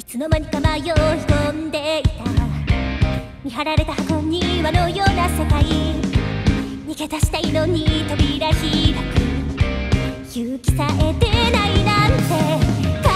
つの間にか迷い込んでいた見張られた箱庭のような世界逃げ出したいのに扉開く勇気さえ出ないなんて